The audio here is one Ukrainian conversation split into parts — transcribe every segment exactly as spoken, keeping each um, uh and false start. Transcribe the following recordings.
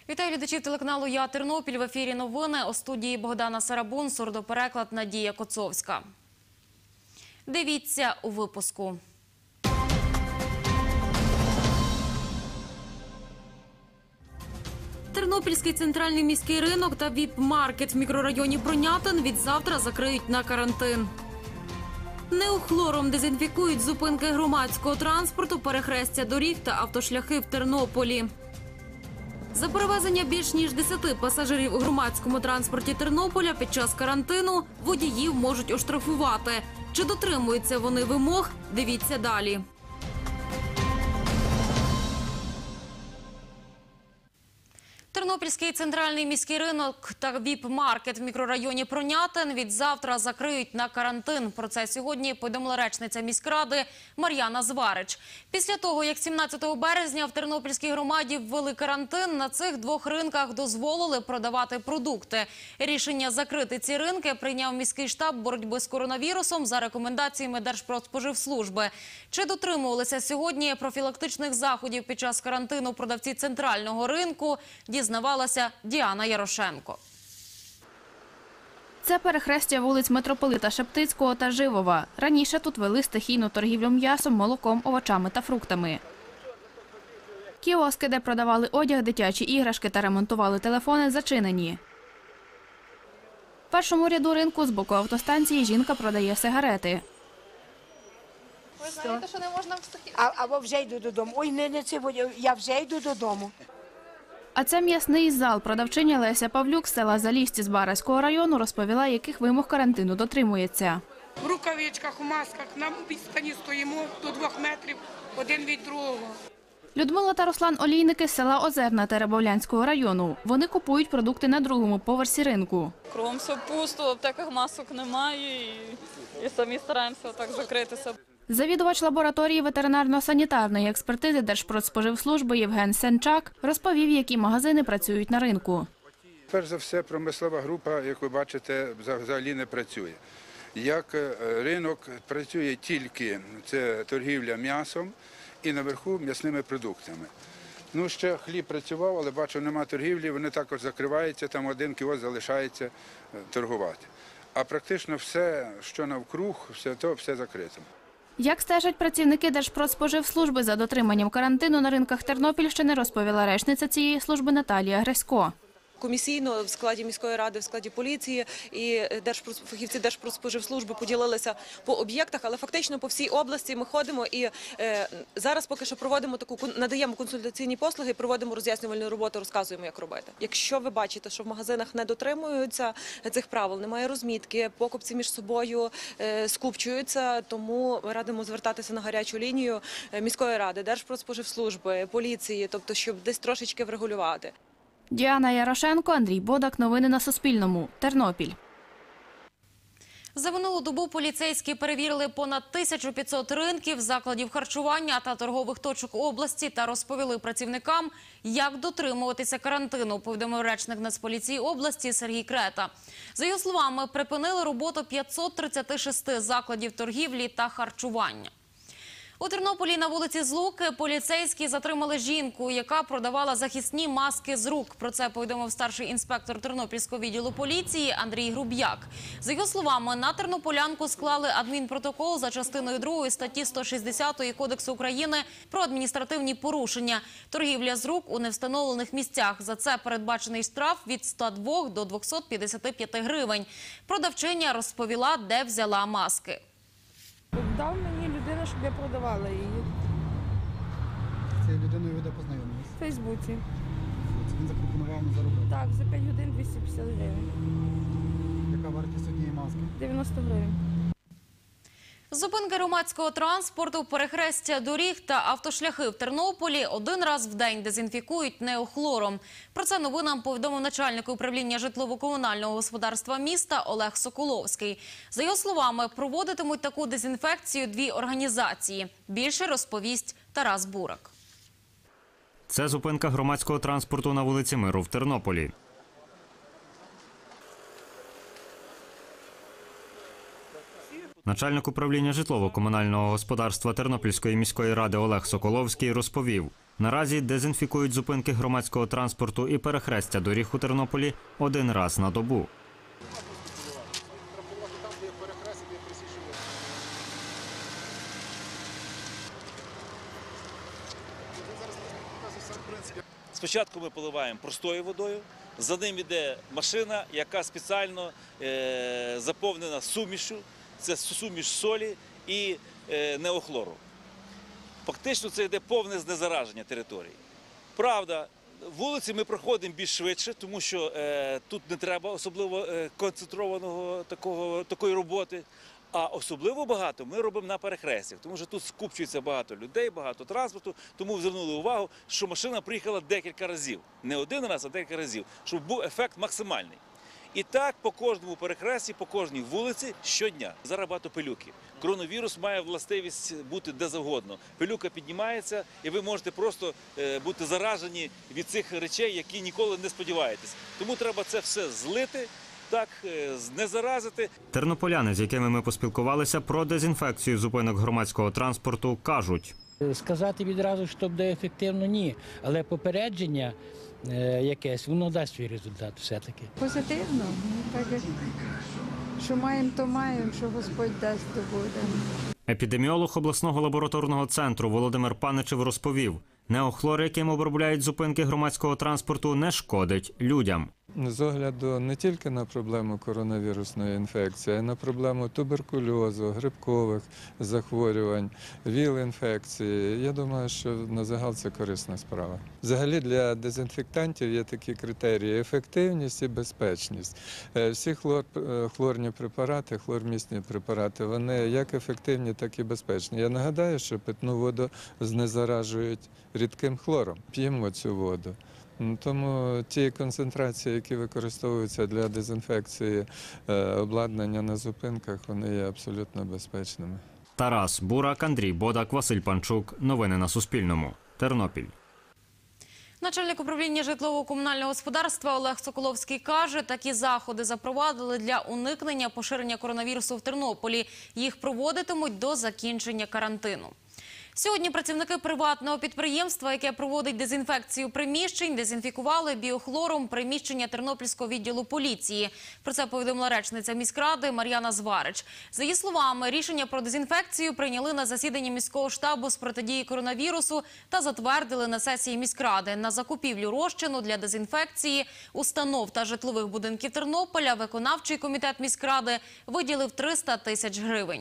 Вітаю глядачів телеканалу «Я Тернопіль». В ефірі новини. У студії Богдана Сарабун, сурдопереклад Надія Коцовська. Дивіться у випуску. Тернопільський центральний міський ринок та віп-маркет в мікрорайоні Бронятин від завтра закриють на карантин. Неохлором дезінфікують зупинки громадського транспорту, перехрестя доріг та автошляхи в Тернополі. За перевезення більш ніж десяти пасажирів у громадському транспорті Тернополя під час карантину водіїв можуть оштрафувати. Чи дотримуються вони вимог? Дивіться далі. Тернопільський центральний міський ринок та віп-маркет в мікрорайоні Бронятин від завтра закриють на карантин. Про це сьогодні повідомила речниця міськради Мар'яна Зварич. Після того, як сімнадцятого березня в Тернопільській громаді ввели карантин, на цих двох ринках дозволили продавати продукти. Рішення закрити ці ринки прийняв міський штаб боротьби з коронавірусом за рекомендаціями Держпродспоживслужби. Чи дотримувалися сьогодні профілактичних заходів під час карантину продавці центрального ринку, дізнавалася Діана Ярошенко. Це перехрестя вулиць Митрополита Шептицького та Живова. Раніше тут вели стихійну торгівлю м'ясом, молоком, овочами та фруктами. Кіоски, де продавали одяг, дитячі іграшки та ремонтували телефони, зачинені. В першому ряду ринку з боку автостанції жінка продає сигарети. Ви знаєте, що не можна встати? А, або вже йду додому. Ой, не, не це, я вже йду додому. А це м'ясний зал. Продавчиня Леся Павлюк з села Залісті з Бараського району розповіла, яких вимог карантину дотримується. В рукавичках, у масках, на відстані стоїмо до двох метрів один від другого. Людмила та Руслан Олійники з села Озерна Теребовлянського району. Вони купують продукти на другому поверсі ринку. Кругом все пусто, в аптеках масок немає і, і самі стараємося так закритися. Завідувач лабораторії ветеринарно-санітарної експертизи Держпродспоживслужби Євген Сенчак розповів, які магазини працюють на ринку. Перш за все, промислова група, як ви бачите, взагалі не працює. Як ринок працює тільки це торгівля м'ясом і наверху м'ясними продуктами. Ну, ще хліб працював, але бачу, нема торгівлі, вони також закриваються, там один кіоск залишається торгувати. А практично все, що навкруг, все то, все закрито. Як стежать працівники Держпродспоживслужби за дотриманням карантину на ринках Тернопільщини, розповіла речниця цієї служби Наталія Гресько. Комісійно в складі міської ради, в складі поліції і фахівці Держпродспоживслужби поділилися по об'єктах, але фактично по всій області ми ходимо і е, зараз поки що проводимо таку, надаємо консультаційні послуги, проводимо роз'яснювальну роботу, розказуємо, як робити. Якщо ви бачите, що в магазинах не дотримуються цих правил, немає розмітки, покупці між собою е, скупчуються, тому радимо звертатися на гарячу лінію міської ради, Держпродспоживслужби, поліції, тобто щоб десь трошечки врегулювати. Діана Ярошенко, Андрій Бодак. Новини на Суспільному. Тернопіль. За минулу добу поліцейські перевірили понад тисячу п'ятсот ринків, закладів харчування та торгових точок області та розповіли працівникам, як дотримуватися карантину, повідомив речник Нацполіції області Сергій Крета. За його словами, припинили роботу п'ятсот тридцять шість закладів торгівлі та харчування. У Тернополі на вулиці Злуки поліцейські затримали жінку, яка продавала захисні маски з рук. Про це повідомив старший інспектор Тернопільського відділу поліції Андрій Груб'як. За його словами, на тернополянку склали адмінпротокол за частиною другої статті сто шістдесят Кодексу України про адміністративні порушення. Торгівля з рук у невстановлених місцях. За це передбачений штраф від ста двох до двохсот п'ятдесяти п'яти гривень. Продавчиня розповіла, де взяла маски. Дав мені людина, щоб я продавала її. Цією людиною ви де познайомилися? В Фейсбуці. Він запропонував вам заробити? Так, за п'ять годин двісті п'ятдесят гривень. Яка вартість однієї маски? дев'яносто гривень. Зупинки громадського транспорту, перехрестя доріг та автошляхи в Тернополі один раз в день дезінфікують неохлором. Про це новинам повідомив начальник управління житлово-комунального господарства міста Олег Соколовський. За його словами, проводитимуть таку дезінфекцію дві організації. Більше розповість Тарас Бурак. Це зупинка громадського транспорту на вулиці Миру в Тернополі. Начальник управління житлово-комунального господарства Тернопільської міської ради Олег Соколовський розповів, Наразі дезінфікують зупинки громадського транспорту і перехрестя доріг у Тернополі один раз на добу. Спочатку ми поливаємо простою водою, за ним йде машина, яка спеціально е, заповнена сумішю, це суміш солі і е, неохлору. Фактично це йде повне знезараження території. Правда, вулиці ми проходимо більш швидше, тому що е, тут не треба особливо е, концентрованого такого, такої роботи. А особливо багато ми робимо на перехрестях, тому що тут скупчується багато людей, багато транспорту, тому звернули увагу, що машина приїхала декілька разів. Не один раз, а декілька разів, щоб був ефект максимальний. І так по кожному перехресті, по кожній вулиці щодня. Зараз багато пилюки. Коронавірус має властивість бути де завгодно. Пилюка піднімається, і ви можете просто бути заражені від цих речей, які ніколи не сподіваєтесь. Тому треба це все злити, так, не заразити. Тернополяни, з якими ми поспілкувалися про дезінфекцію зупинок громадського транспорту, кажуть. Сказати відразу, що буде ефективно, ні. Але попередження е, якесь, воно дасть свій результат все-таки. Позитивно. Так, як, що маємо, то маємо, що Господь дасть, то буде. Епідеміолог обласного лабораторного центру Володимир Паничев розповів, неохлор, яким обробляють зупинки громадського транспорту, не шкодить людям. З огляду не тільки на проблему коронавірусної інфекції, а й на проблему туберкульозу, грибкових захворювань, ВІЛ-інфекції. Я думаю, що на загал це корисна справа. Взагалі для дезінфектантів є такі критерії – ефективність і безпечність. Всі хлор, хлорні препарати, хлормісні препарати, вони як ефективні, так і безпечні. Я нагадаю, що питну воду знезаражують рідким хлором. П'ємо цю воду. Тому ті концентрації, які використовуються для дезінфекції обладнання на зупинках, вони є абсолютно безпечними. Тарас Бурак, Андрій Бодак, Василь Панчук. Новини на Суспільному. Тернопіль. Начальник управління житлово-комунального господарства Олег Соколовський каже, такі заходи запровадили для уникнення поширення коронавірусу в Тернополі. Їх проводитимуть до закінчення карантину. Сьогодні працівники приватного підприємства, яке проводить дезінфекцію приміщень, дезінфікували біохлором приміщення Тернопільського відділу поліції. Про це повідомила речниця міськради Мар'яна Зварич. За її словами, рішення про дезінфекцію прийняли на засіданні міського штабу з протидії коронавірусу та затвердили на сесії міськради. На закупівлю розчину для дезінфекції установ та житлових будинків Тернополя виконавчий комітет міськради виділив триста тисяч гривень.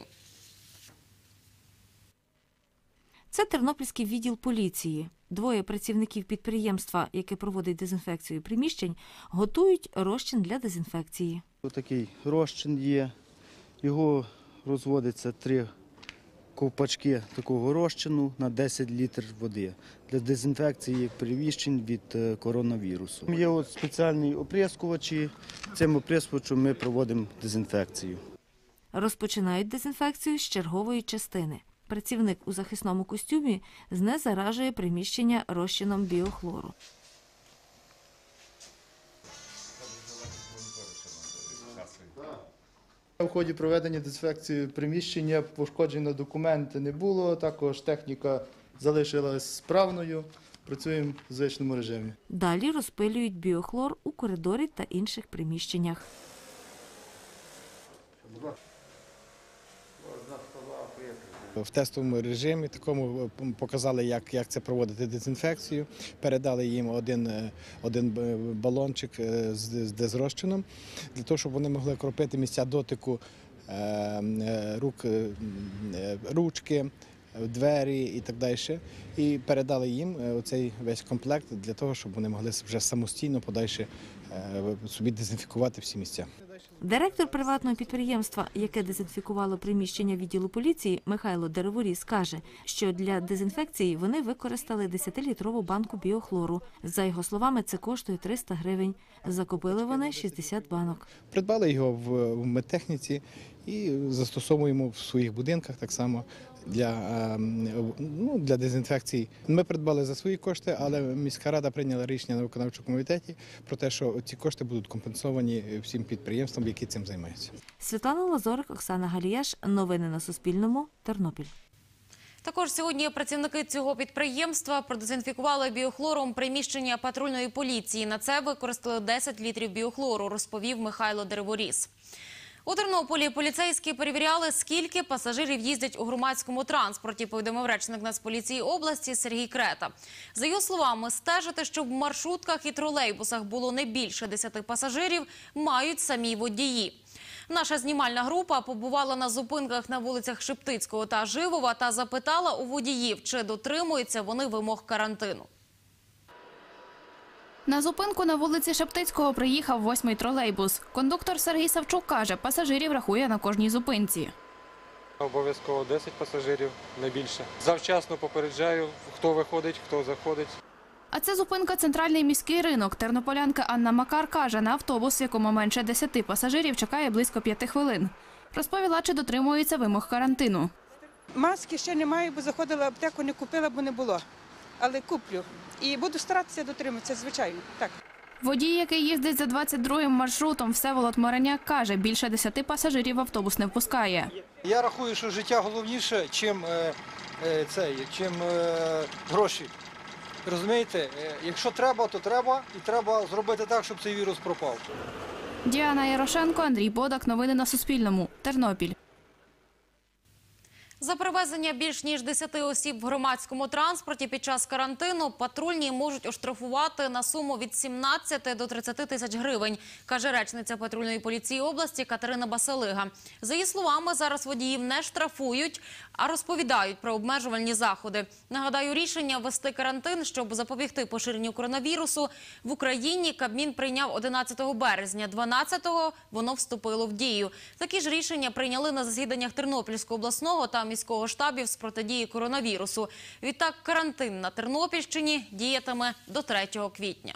Це Тернопільський відділ поліції. Двоє працівників підприємства, яке проводить дезінфекцію приміщень, готують розчин для дезінфекції. Ось такий розчин є. Його розводиться три ковпачки такого розчину на десять літрів води для дезінфекції приміщень від коронавірусу. Є от спеціальні оприскувачі. Цим оприскувачем ми проводимо дезінфекцію. Розпочинають дезінфекцію з чергової частини. Працівник у захисному костюмі знезаражує приміщення розчином біохлору. У ході проведення дезінфекції приміщення пошкоджень на документи не було, також техніка залишилась справною, працюємо в звичному режимі. Далі розпилюють біохлор у коридорі та інших приміщеннях. В тестовому режимі такому показали, як, як це проводити дезінфекцію. Передали їм один, один балончик з, з дезрозчином, для того, щоб вони могли кропити місця дотику рук, ручки, двері і так далі. І передали їм оцей весь комплект для того, щоб вони могли вже самостійно подальше собі дезінфікувати всі місця. Директор приватного підприємства, яке дезінфікувало приміщення відділу поліції, Михайло Дереворіс, каже, що для дезінфекції вони використали десятилітрову банку біохлору. За його словами, це коштує триста гривень. Закупили вони шістдесят банок. Придбали його в медтехніці і застосовуємо в своїх будинках так само для, ну, для дезінфекції. Ми придбали за свої кошти, але міська рада прийняла рішення на виконавчому комітеті про те, що ці кошти будуть компенсовані всім підприємствам, які цим займаються. Світлана Лазорик, Оксана Галіяш. Новини на Суспільному. Тернопіль. Також сьогодні працівники цього підприємства продезінфікували біохлором приміщення патрульної поліції. На це використали десять літрів біохлору, розповів Михайло Дереворіс. У Тернополі поліцейські перевіряли, скільки пасажирів їздять у громадському транспорті, повідомив речник Нацполіції області Сергій Крета. За його словами, стежити, щоб в маршрутках і тролейбусах було не більше десяти пасажирів, мають самі водії. Наша знімальна група побувала на зупинках на вулицях Шептицького та Живова та запитала у водіїв, чи дотримуються вони вимог карантину. На зупинку на вулиці Шептицького приїхав восьмий тролейбус. Кондуктор Сергій Савчук каже, пасажирів рахує на кожній зупинці. Обов'язково десять пасажирів, не більше. Завчасно попереджаю, хто виходить, хто заходить. А це зупинка «Центральний міський ринок». Тернополянка Анна Макар каже, на автобус, в якому менше десяти пасажирів, чекає близько п'яти хвилин. Розповіла, чи дотримуються вимог карантину. Маски ще немає, бо заходила в аптеку, не купила, бо не було. Але куплю. І буду старатися дотримуватися, звичайно. Так. Водій, який їздить за двадцять другим маршрутом, Всеволод Мореняк каже, більше десяти пасажирів в автобус не впускає. Я рахую, що життя головніше, чим, е, е, цей, чим е, гроші. Розумієте, якщо треба, то треба, і треба зробити так, щоб цей вірус пропав. Діана Ярошенко, Андрій Бодак. Новини на Суспільному. Тернопіль. За перевезення більш ніж десяти осіб в громадському транспорті під час карантину патрульні можуть оштрафувати на суму від сімнадцяти до тридцяти тисяч гривень, каже речниця патрульної поліції області Катерина Басалига. За її словами, зараз водіїв не штрафують, а розповідають про обмежувальні заходи. Нагадаю, рішення ввести карантин, щоб запобігти поширенню коронавірусу, в Україні Кабмін прийняв одинадцятого березня. дванадцятого воно вступило в дію. Такі ж рішення прийняли на засіданнях Тернопільського обласного та міського штабів з протидії коронавірусу. Відтак, карантин на Тернопільщині діятиме до третього квітня.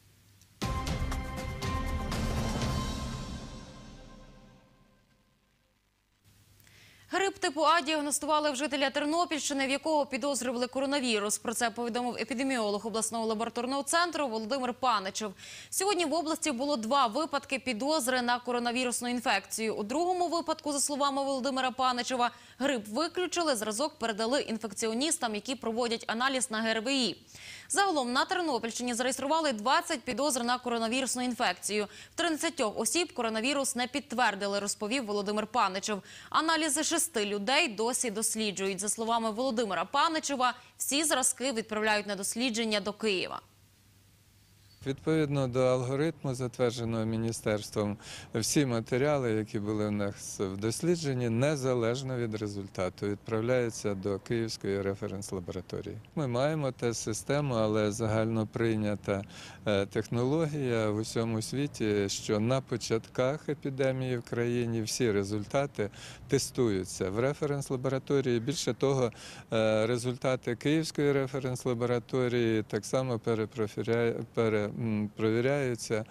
Грип типу А діагностували в жителя Тернопільщини, в якого підозрювали коронавірус. Про це повідомив епідеміолог обласного лабораторного центру Володимир Паничев. Сьогодні в області було два випадки підозри на коронавірусну інфекцію. У другому випадку, за словами Володимира Паничева, грип виключили, зразок передали інфекціоністам, які проводять аналіз на Ге Ер Ве І. Загалом на Тернопільщині зареєстрували двадцять підозр на коронавірусну інфекцію. В тринадцятьох осіб коронавірус не підтвердили, розповів Володимир Паничев. Аналізи шести людей досі досліджують. За словами Володимира Паничева, всі зразки відправляють на дослідження до Києва. Відповідно до алгоритму, затвердженого міністерством, всі матеріали, які були у нас в дослідженні, незалежно від результату, відправляються до Київської референс-лабораторії. Ми маємо тест-систему, але загально прийнята технологія в усьому світі, що на початках епідемії в країні всі результати тестуються в референс-лабораторії. Більше того, результати Київської референс-лабораторії так само перепрофіряють провіряються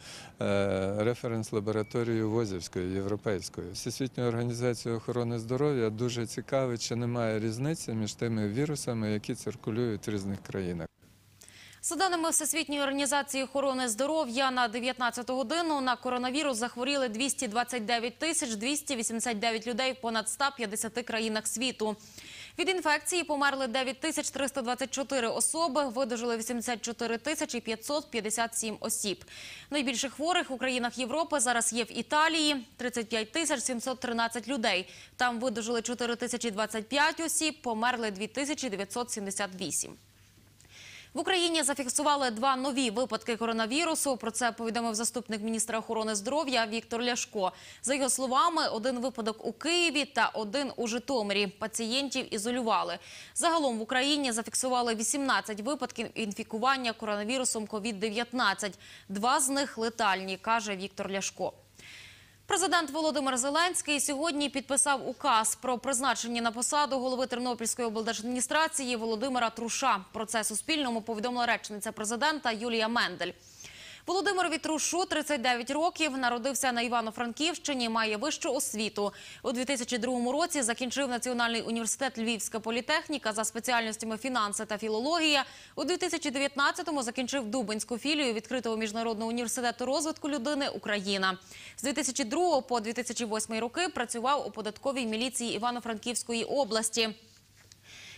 референс-лабораторією Возівською, європейською. Всесвітня організація охорони здоров'я дуже цікавить, чи немає різниці між тими вірусами, які циркулюють в різних країнах. За даними Всесвітньої організації охорони здоров'я, на дев'ятнадцяту годину на коронавірус захворіли двісті двадцять дев'ять тисяч двісті вісімдесят дев'ять людей в понад ста п'ятдесяти країнах світу. Від інфекції померли дев'ять тисяч триста двадцять чотири особи, видужили вісімдесят чотири тисячі п'ятсот п'ятдесят сім осіб. Найбільше хворих у країнах Європи зараз є в Італії – тридцять п'ять тисяч сімсот тринадцять людей. Там видужили чотири тисячі двадцять п'ять осіб, померли дві тисячі дев'ятсот сімдесят вісім. В Україні зафіксували два нові випадки коронавірусу. Про це повідомив заступник міністра охорони здоров'я Віктор Ляшко. За його словами, один випадок у Києві та один у Житомирі. Пацієнтів ізолювали. Загалом в Україні зафіксували вісімнадцять випадків інфікування коронавірусом ковід дев'ятнадцять. Два з них летальні, каже Віктор Ляшко. Президент Володимир Зеленський сьогодні підписав указ про призначення на посаду голови Тернопільської облдержадміністрації Володимира Труша. Про це Суспільному повідомила речниця президента Юлія Мендель. Володимирові Трушу тридцять дев'ять років, народився на Івано-Франківщині, має вищу освіту. У дві тисячі другому році закінчив Національний університет Львівська політехніка за спеціальностями фінанси та філологія. У дві тисячі дев'ятнадцятому закінчив Дубенську філію відкритого міжнародного університету розвитку людини «Україна». З дві тисячі другого по дві тисячі восьмий роки працював у податковій міліції Івано-Франківської області.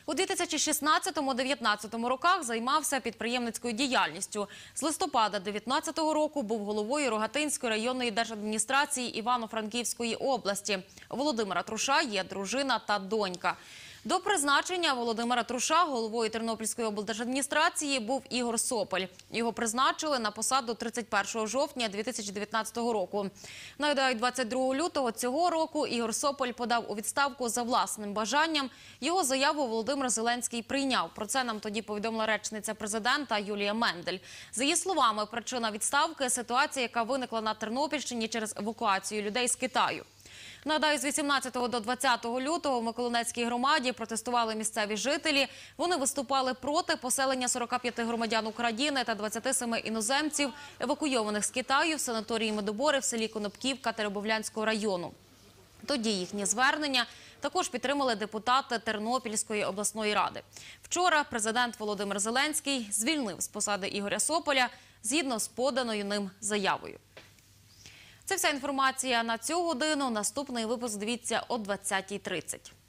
У дві тисячі шістнадцятому - дві тисячі дев'ятнадцятому роках займався підприємницькою діяльністю. З листопада дві тисячі дев'ятнадцятого року був головою Рогатинської районної держадміністрації Івано-Франківської області. У Володимира Труша є дружина та донька. До призначення Володимира Труша головою Тернопільської облдержадміністрації був Ігор Сопель. Його призначили на посаду тридцять першого жовтня дві тисячі дев'ятнадцятого року. Нагадаю, двадцять другого лютого цього року Ігор Сопель подав у відставку за власним бажанням. Його заяву Володимир Зеленський прийняв. Про це нам тоді повідомила речниця президента Юлія Мендель. За її словами, причина відставки – ситуація, яка виникла на Тернопільщині через евакуацію людей з Китаю. Нагадаю, з вісімнадцятого до двадцятого лютого в Миколинецькій громаді протестували місцеві жителі. Вони виступали проти поселення сорока п'яти громадян України та двадцяти семи іноземців, евакуйованих з Китаю в санаторії Медобори в селі Конопківка Теребовлянського району. Тоді їхні звернення також підтримали депутати Тернопільської обласної ради. Вчора президент Володимир Зеленський звільнив з посади Ігоря Сопеля згідно з поданою ним заявою. Це вся інформація на цю годину. Наступний випуск дивіться о двадцятій тридцять.